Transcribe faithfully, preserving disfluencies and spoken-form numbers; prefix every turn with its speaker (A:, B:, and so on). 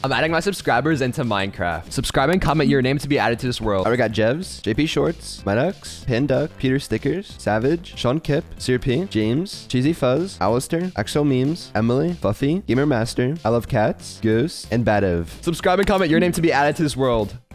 A: I'm adding my subscribers into Minecraft. Subscribe and comment your name to be added to this world. I got Jevs, J P Shorts, Medux, Panduck, Peter Stickers, Savage, Sean Kip, Sir P, James, Cheesy Fuzz, Alistair, Axel Memes, Emily, Buffy, Gamer Master, I Love Cats, Goose, and Badev. Subscribe and comment your name to be added to this world.